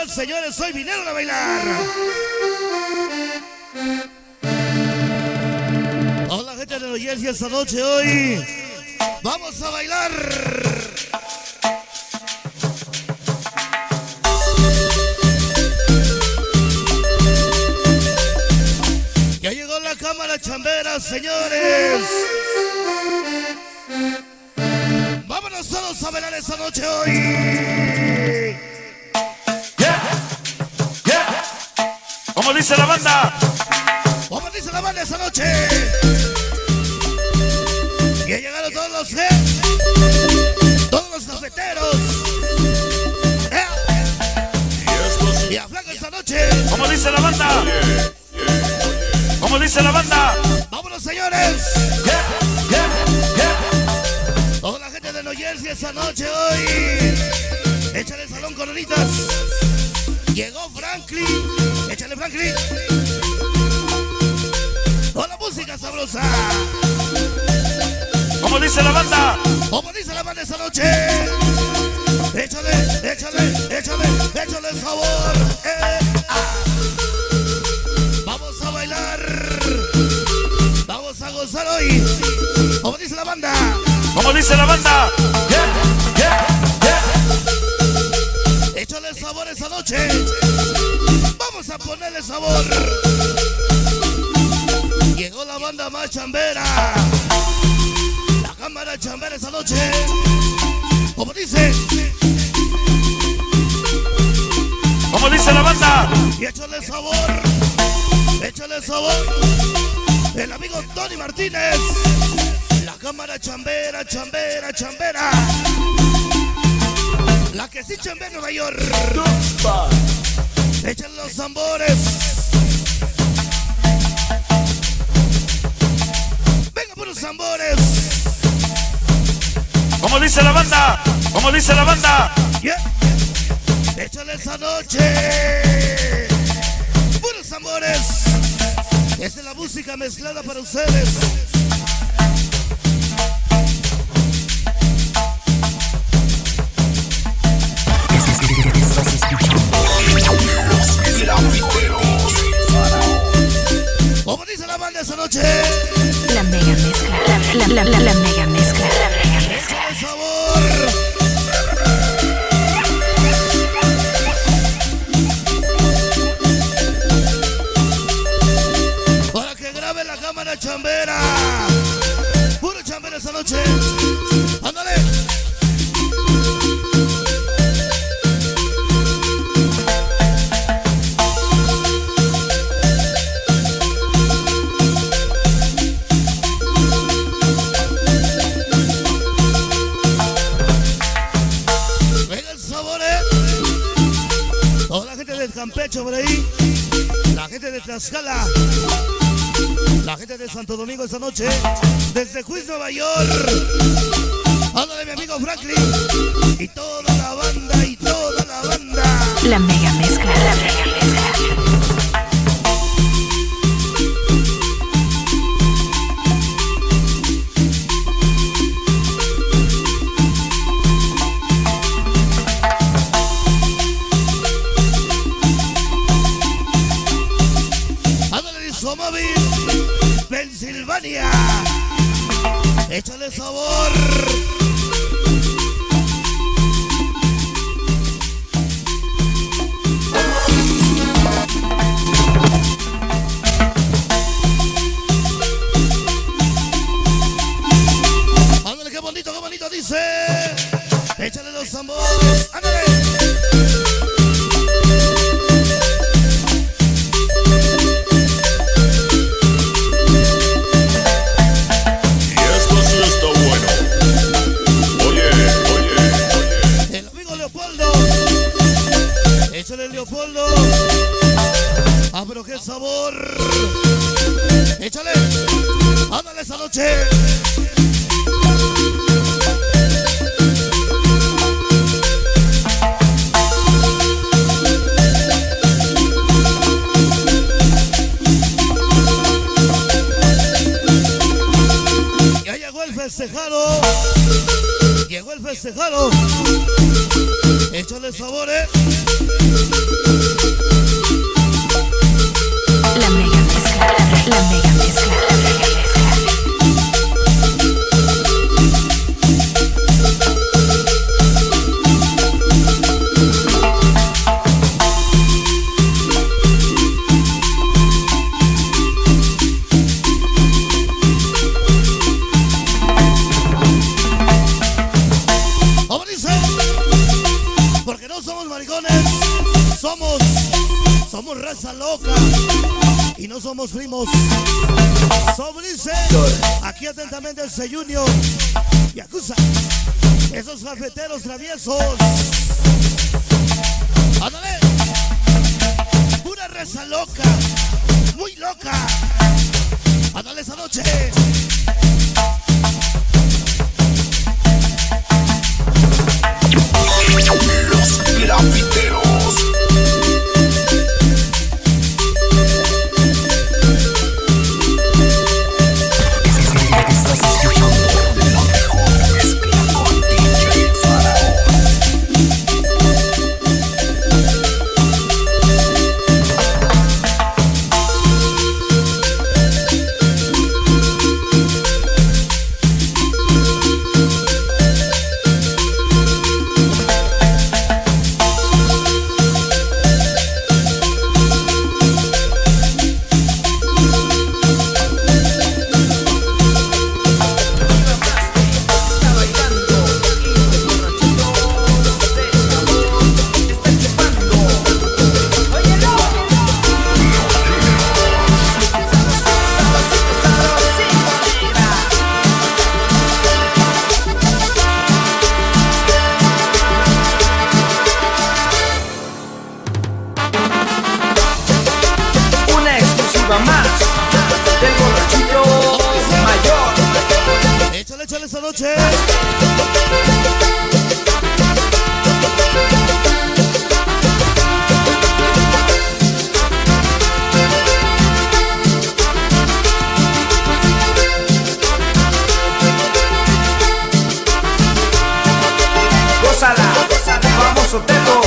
bailar, señores, hoy vinieron a bailar. Hola, gente de New Jersey, esta noche hoy vamos a bailar. Ya llegó la cámara chambera, señores. Vámonos todos a bailar esta noche hoy. ¿Cómo dice la banda? ¿Cómo dice la banda esta noche? Y ha llegado todos los cafeteros. Y a Flaco esta noche. ¿Cómo dice la banda? ¿Cómo dice la banda? ¡Vámonos, señores! Toda la gente de New Jersey esta noche hoy. Échale el salón coronitas. Llegó Franklin. Échale, Franklin. Con la música sabrosa. ¿Cómo dice la banda? ¿Cómo dice la banda esta noche? Échale, échale, échale, échale el sabor. Vamos a bailar. Vamos a gozar hoy. ¿Cómo dice la banda? ¿Cómo dice la banda? Échale sabor esa noche. Vamos a ponerle sabor. Llegó la banda más chambera. La cámara chambera esa noche. ¿Cómo dice? ¿Cómo dice la banda? Y échale sabor. Échale sabor. El amigo Tony Martínez. La cámara chambera, chambera, chambera. La que sí chambea en Nueva York. Échale los tambores. Venga por los tambores. ¿Cómo dice la banda? ¿Cómo dice la banda? Yeah. Échale esa noche. Puros tambores. Esta es la música mezclada para ustedes. ¿Cómo dice la banda esa noche? La mega mezcla. La mega mezcla. Échale sabor. Para que grabe la cámara chambera. Puro chambera esa noche. Ándale. Venga el sabor, Toda la gente del Campeche por ahí. La gente de Tlaxcala. La gente de Santo Domingo esta noche. Desde Queens, Nueva York. Ándale, mi amigo Franklin. Y toda la banda, y toda la banda. La mega mezcla. La mega mezcla. Móvil, Pensilvania. Échale sabor. Ándale, qué bonito dice. Échale los tambores. Ándale. Échale Leopoldo. Ah, pero qué sabor. Échale. Ándale esa noche. Ya llegó el festejado. Llegó el festejado. Échale sabor, La mega mezcla. La mega mezcla. La mega mezcla. Porque no somos maricones, somos raza loca y no somos primos. Sobrice, aquí atentamente el C Junior Yakuza, esos cafeteros traviesos. Ándale, pura raza loca, muy loca. Ándale esa noche. Los grafiteros. Estás escuchando la mejor mezcla con DJ Faraón. Más del borrachito mayor. Échale esa noche. Gózala, famoso Tecos.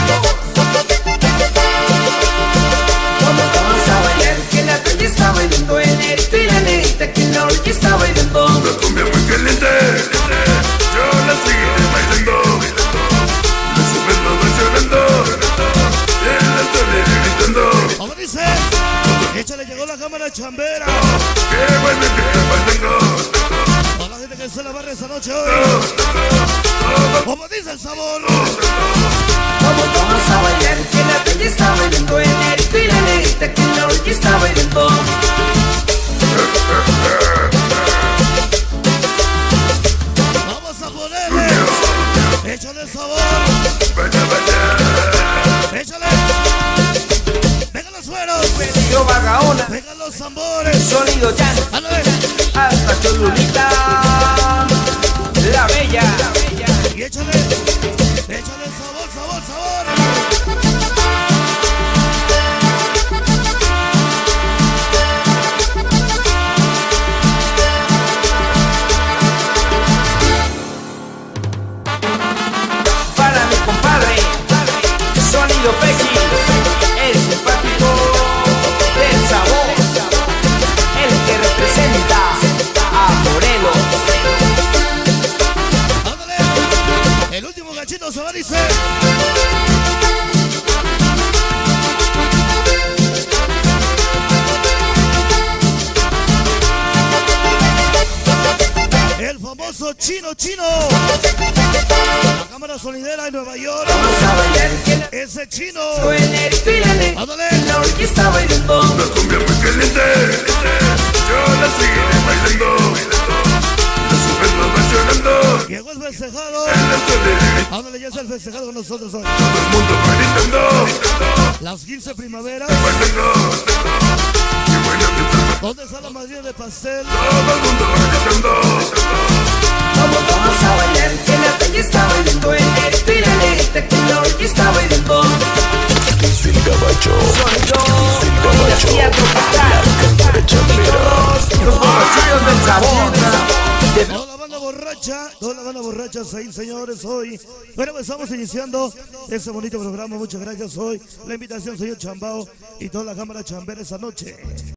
Está bailando el negrito y la negrita que en la orilla está bailando. Una cumbia muy caliente, yo la seguiré bailando. Me suben los llorando, y en la tele gritando. Como dice, échale, llegó la cámara chambera. Que baile, que bailando. Toda la gente que se la barre esa noche hoy. Como dice el sabor. Vamos a bailar, que la peña está bailando el negrito y la negrita que en la orilla está bailando. Vamos a ponerle. Échale sabor. Échale. Vengan los sueros. Yo Vagaona, Vengan los tambores. sonido Jan, Ándale. hasta Cholulita, la bella. Y échale sabor, sabor, sabor. Para mi compadre, sonido Pequi, el simpático del sabor, el que representa a Morelos. Ándale. El último gachito se va, dice. El famoso Chino. La cámara sonidera en Nueva York. Vamos a bailar, que la Ese Chino. el negrito y la negrita Ándale. en la orilla está bailando. Una cumbia muy caliente, yo la seguiré bailando. Me suben los llorando, Llegó el festejado. en la tele gritando. Ándale, ya está el festejado con nosotros hoy. Todo el mundo gritando, Las 15 primaveras. bailando. Qué bueno que está. ¿Dónde está la madrina de pastel? Todo el mundo gritando. Vamos a bailar, que la peña está bailando el negrito y la negrita que en la orilla está bailando. Es el gabacho, Sonido dinastía tropical. cámara chambera. Los borrachillos del sabor. Toda la toda la banda borracha ahí, señores, hoy. Bueno, pues estamos iniciando este bonito programa. Muchas gracias hoy. La invitación, señor Chambao y toda la cámara chambera esa noche.